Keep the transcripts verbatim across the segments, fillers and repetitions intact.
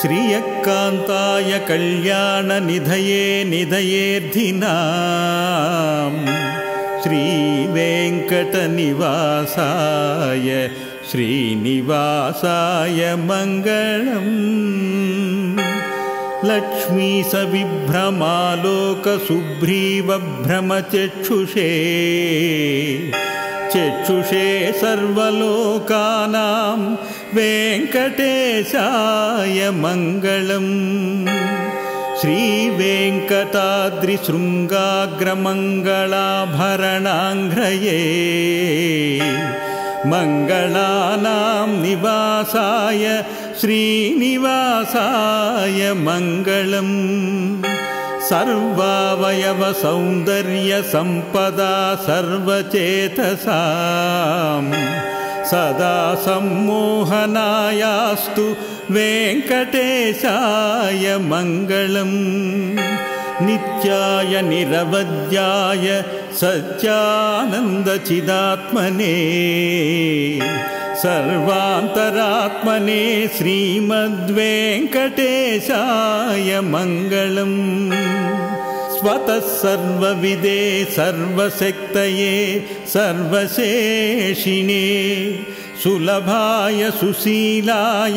श्रियकान्ताय कल्याणनिधये निधयेऽर्थिनां श्रीवेङ्कटनिवासाय श्रीनिवासाय मङ्गलम्। लक्ष्मी सविभ्रमालोकसुभ्रीवभ्रमचक्षुषे चक्षुषे सर्वलोकानां वेङ्कटेशाय मङ्गलम्। श्रीवेङ्कटाद्रिशृङ्गाग्रमङ्गलाभरणाङ्घ्रये मङ्गलानां निवासाय श्रीनिवासाय मङ्गलम्। सर्वावयवसौन्दर्यसम्पदा सर्वचेतसां सदा सम्मोहनायास्तु वेङ्कटेशाय मङ्गलम्। नित्याय निरवध्याय सच्चिदानन्दचिदात्मने सर्वान्तरात्मने श्रीमद्वेङ्कटेशाय मङ्गलम्। स्वतः सर्वविदे सर्वशक्तये सर्वशेषिणे सुलभाय सुशीलाय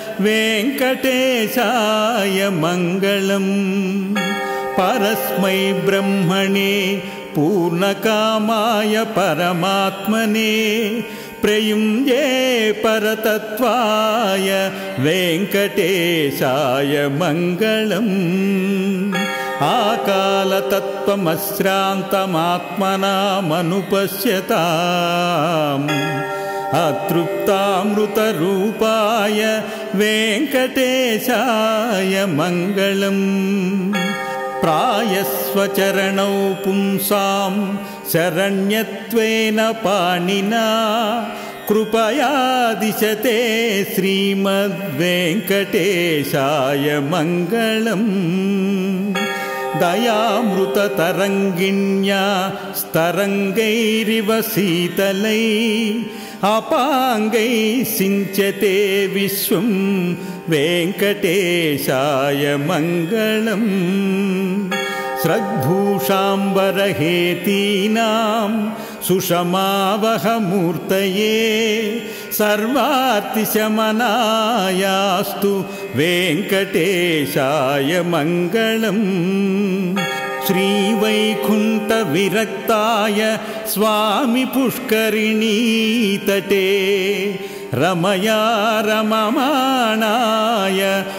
वेङ्कटेशाय मङ्गलम्। परस्मै ब्रह्मणे पूर्णकामाय परमात्मने प्रयुञ्जे परतत्त्वाय वेङ्कटेशाय मङ्गलम्। आकालतत्त्वमश्रान्तमात्मनामनुपश्यताम् अतृप्तामृतरूपाय वेङ्कटेशाय मङ्गलम्। प्रायस्वचरणौ पुंसां शरण्यत्वेन पाणिना कृपया दिशते श्रीमद्वेङ्कटेशाय मङ्गलम्। दयामृततरङ्गिण्या स्तरङ्गैरिव शीतलैः अपाङ्गैः सिञ्चते विश्वं वेङ्कटेशाय मङ्गलम्। स्रग्भूषाम्बरहेतीनां सुषमावहमूर्तये सर्वार्तिशमनायास्तु वेङ्कटेशाय मङ्गलम्। श्रीवैकुण्ठविरक्ताय स्वामी पुष्करिणीतटे रमया रममाणाय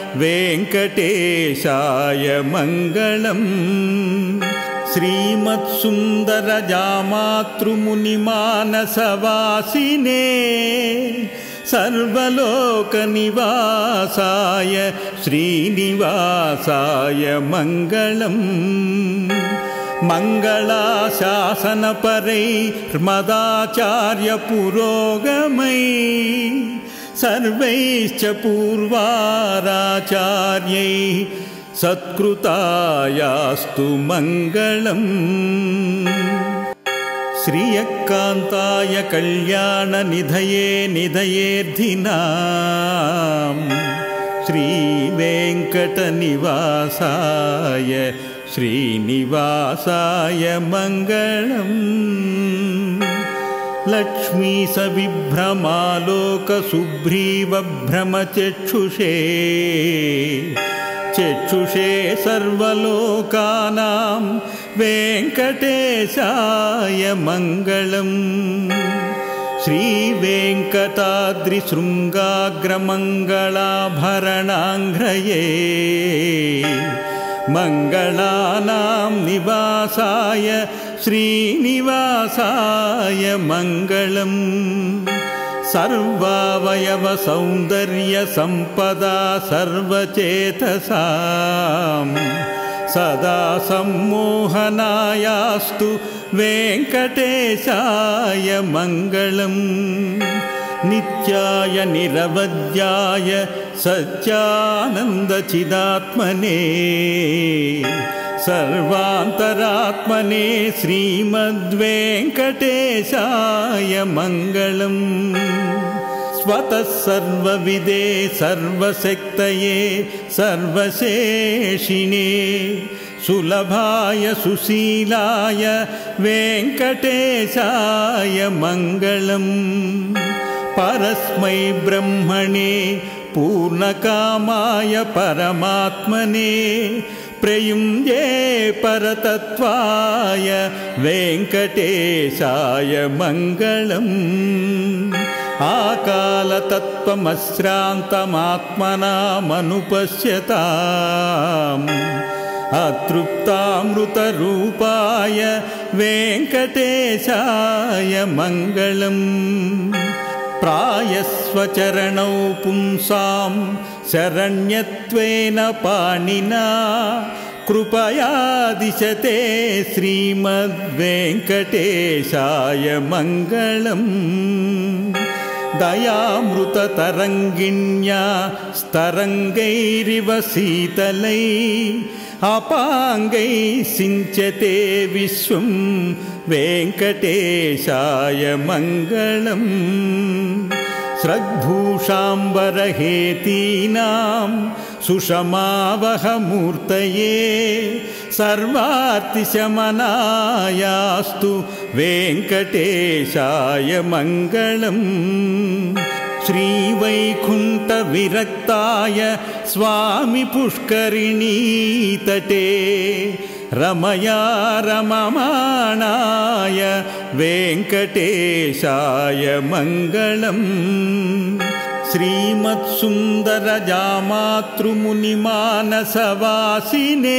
वेङ्कटेशाय मङ्गलम्। श्रीमत्सुन्दरजामातृमुनिमानसवासिने सर्वलोकनिवासाय श्रीनिवासाय मङ्गलम्। मङ्गलाशासनपरैर्मदाचार्यपुरोगमैः सर्वैश्च पूर्वाराचार्यैः सत्कृतायास्तु मङ्गलम्। श्रियकान्ताय कल्याणनिधये निधयेऽर्थिनां श्रीवेङ्कटनिवासाय श्रीनिवासाय मङ्गलम्। लक्ष्मी सविभ्रमालोकसुभ्रीवभ्रमचक्षुषे चक्षुषे सर्वलोकानां वेङ्कटेशाय मङ्गलम्। श्रीवेङ्कटाद्रिशृङ्गाग्रमङ्गलाभरणाङ्घ्रये मङ्गलानां निवासाय श्रीनिवासाय मङ्गलम्। सर्वावयवसौन्दर्यसम्पदा सर्वचेतसां सदा सम्मोहनायास्तु वेङ्कटेशाय मङ्गलम्। नित्याय निरवध्याय सच्चिदानन्दचिदात्मने सर्वान्तरात्मने श्रीमद्वेङ्कटेशाय मङ्गलम्। स्वतः सर्वविदे सर्वशक्तये सर्वशेषिणे सुलभाय सुशीलाय वेङ्कटेशाय मङ्गलम् परस्मै ब्रह्मणे पूर्णकामाय परमात्मने प्रयुञ्जे परतत्त्वाय वेङ्कटेशाय मङ्गलम् आकालतत्त्वमश्रान्तमात्मनामनुपश्यताम् अतृप्तामृतरूपाय वेङ्कटेशाय मङ्गलम् प्रायस्वचरणौ पुंसां शरण्यत्वेन पाणिना कृपया दिशते श्रीमद्वेङ्कटेशाय मङ्गलम् दयामृततरङ्गिण्या स्तरङ्गैरिव शीतलैः अपाङ्गैः सिञ्चते विश्वं वेङ्कटेशाय मङ्गलम् स्रग्भूषाम्बरहेतीनां सुषमावहमूर्तये सर्वार्तिशमनायास्तु वेङ्कटेशाय मङ्गलम् श्रीवैकुण्ठविरक्ताय स्वामी पुष्करिणीतटे रमया रममाणाय वेङ्कटेशाय मङ्गलम् श्रीमत्सुन्दरजामातृमुनिमानसवासिने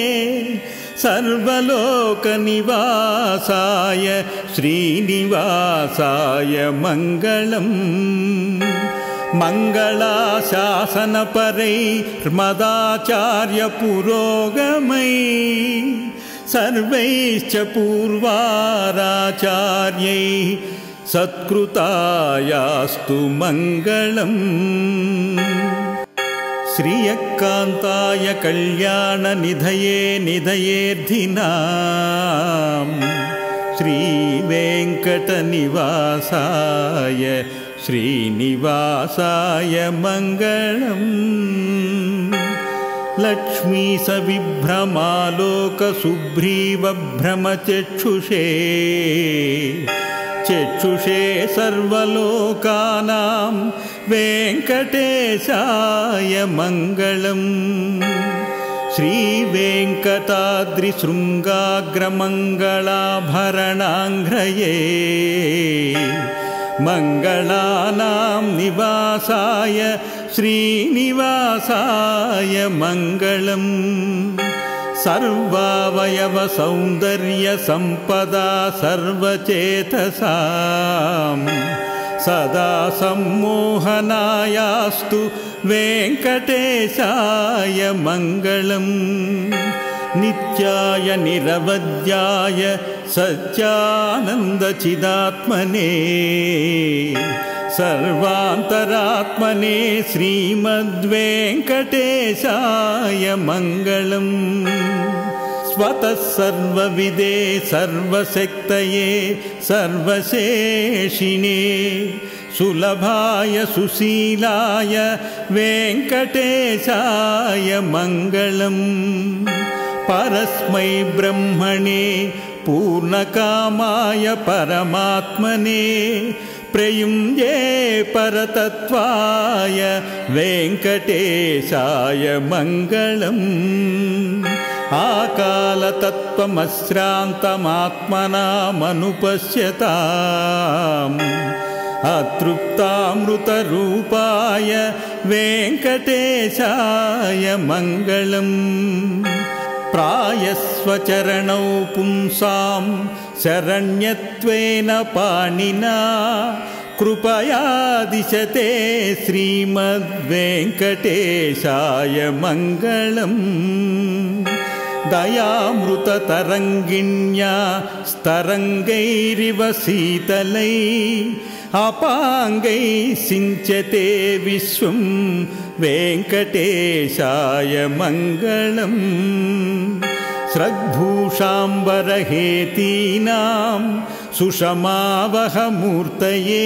सर्वलोकनिवासाय श्रीनिवासाय मङ्गलम् मङ्गलाशासनपरैर्मदाचार्यपुरोगमैः सर्वैश्च पूर्वाराचार्यैः सत्कृतायास्तु मङ्गलम् श्रियकान्ताय कल्याणनिधये निधयेऽर्थिनां श्रीवेङ्कटनिवासाय श्रीनिवासाय मङ्गलम् लक्ष्मीसविभ्रमालोकसुभ्रीवभ्रमचक्षुषे चक्षुषे सर्वलोकानां वेङ्कटेशाय मङ्गलम् श्रीवेङ्कटाद्रिशृङ्गाग्रमङ्गलाभरणाङ्घ्रये मङ्गलानां निवासाय श्रीनिवासाय मङ्गलम् सर्वावयवसौन्दर्यसम्पदा सर्वचेतसां सदा सम्मोहनायास्तु वेङ्कटेशाय मङ्गलम् नित्याय निरवध्याय सच्चानन्दचिदात्मने सर्वान्तरात्मने श्रीमद्वेङ्कटेशाय मङ्गलम् स्वतः सर्वविदे सर्वशक्तये सर्वशेषिणे सुलभाय सुशीलाय वेङ्कटेशाय मङ्गलम् परस्मै ब्रह्मणे पूर्णकामाय परमात्मने प्रयुञ्जे परतत्त्वाय वेङ्कटेशाय मङ्गलम् आकालतत्त्वमश्रान्तमात्मनामनुपश्यताम् अतृप्तामृतरूपाय वेङ्कटेशाय मङ्गलम् प्रायस्वचरणौ पुंसां शरण्यत्वेन पाणिना कृपया दिशते श्रीमद्वेङ्कटेशाय मङ्गलम् दयामृततरङ्गिण्या स्तरङ्गैरिव शीतलैः अपाङ्गैः सिञ्चते विश्वं वेङ्कटेशाय मङ्गलम् स्रग्भूषाम्बरहेतीनां सुषमावहमूर्तये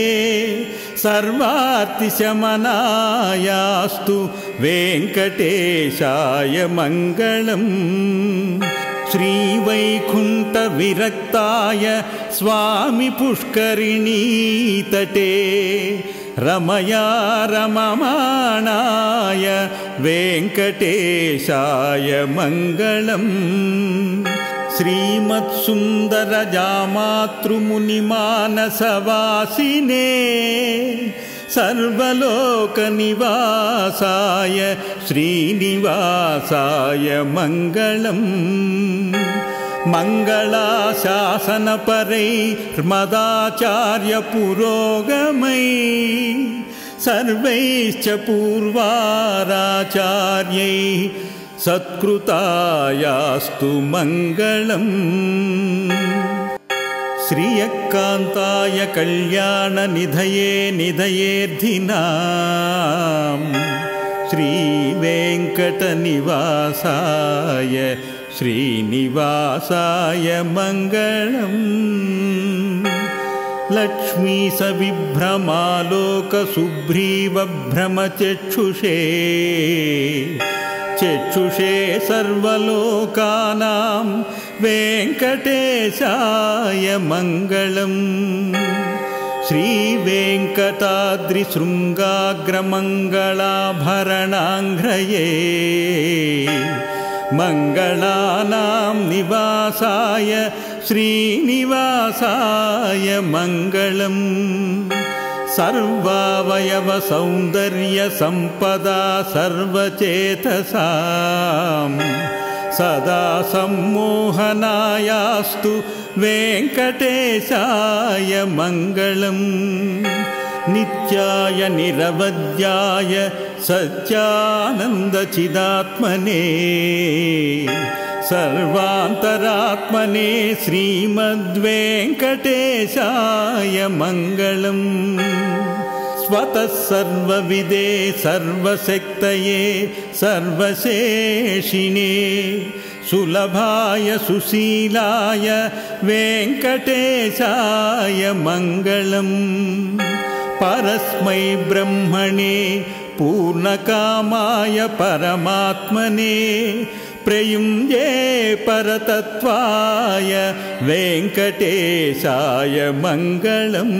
सर्वार्तिशमनायास्तु वेङ्कटेशाय मङ्गलम् श्रीवैकुण्ठविरक्ताय स्वामी पुष्करिणीतटे रमया रममाणाय वेङ्कटेशाय मङ्गलम् श्रीमत्सुन्दरजामातृमुनिमानसवासिने सर्वलोकनिवासाय श्रीनिवासाय मङ्गलम् मङ्गलाशासनपरैर्मदाचार्यपुरोगमै सर्वैश्च पूर्वाराचार्यैः सत्कृतायास्तु मङ्गलम् श्रियकान्ताय कल्याणनिधये निधयेऽर्थिनाम् श्रीवेङ्कटनिवासाय श्रीनिवासाय मङ्गलम् लक्ष्मीसविभ्रमालोकसुभ्रीवभ्रमचक्षुषे चक्षुषे सर्वलोकानां वेङ्कटेशाय मङ्गलम् श्रीवेङ्कटाद्रिशृङ्गाग्रमङ्गलाभरणाङ्घ्रये मङ्गलानां निवासाय श्रीनिवासाय मङ्गलम् सर्वावयवसौन्दर्यसम्पदा सर्वचेतसां सदा सम्मोहनायास्तु वेङ्कटेशाय मङ्गलम् नित्याय निरवध्याय सच्चानन्दचिदात्मने सर्वान्तरात्मने श्रीमद्वेङ्कटेशाय मङ्गलम् स्वतः सर्वविदे सर्वशक्तये सर्वशेषिणे सुलभाय सुशीलाय वेङ्कटेशाय मङ्गलम् परस्मै ब्रह्मणे पूर्णकामाय परमात्मने प्रयुञ्जे परतत्त्वाय वेङ्कटेशाय मङ्गलम्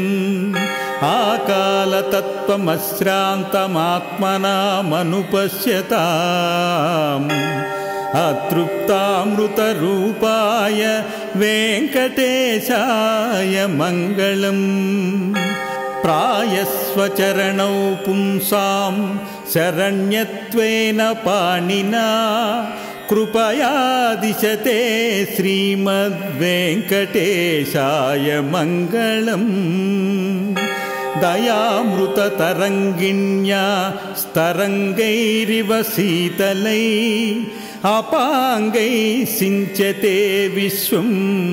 आकालतत्त्वमश्रान्तमात्मनामनुपश्यताम् अतृप्तामृतरूपाय वेङ्कटेशाय मङ्गलम् प्रायस्वचरणौ पुंसां शरण्यत्वेन पाणिना कृपया दिशते श्रीमद्वेङ्कटेशाय मङ्गलम् दयामृततरङ्गिण्या स्तरङ्गैरिव शीतलै अपाङ्गैः सिञ्चते विश्वं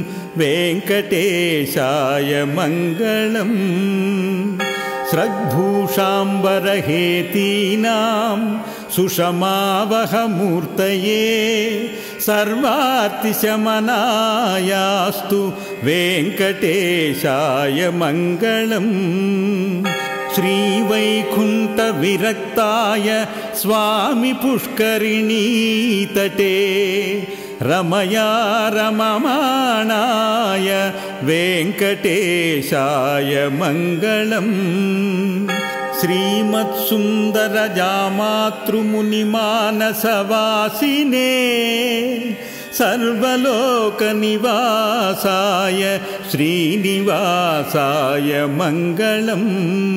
वेङ्कटेशाय मङ्गलम् स्रग्भूषाम्बरहेतीनां सुषमावहमूर्तये सर्वार्तिशमनायास्तु वेङ्कटेशाय मङ्गलम् श्रीवैकुण्ठविरक्ताय स्वामी पुष्करिणीतटे रमया रममाणाय वेङ्कटेशाय मङ्गलम् श्रीमत्सुन्दरजामातृमुनिमानसवासिने सर्वलोकनिवासाय श्रीनिवासाय मङ्गलम्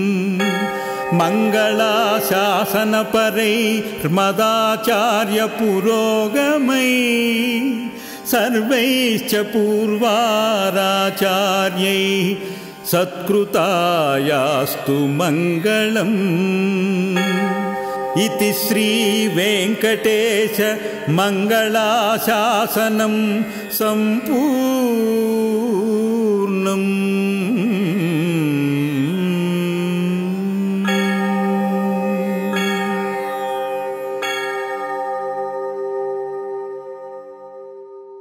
मङ्गलाशासनपरैर्मदाचार्यपुरोगमै सर्वैश्च पूर्वाराचार्यैः सत्कृतायास्तु मङ्गलम् इति श्रीवेङ्कटेश मङ्गलाशासनं सम्पूर्णम्।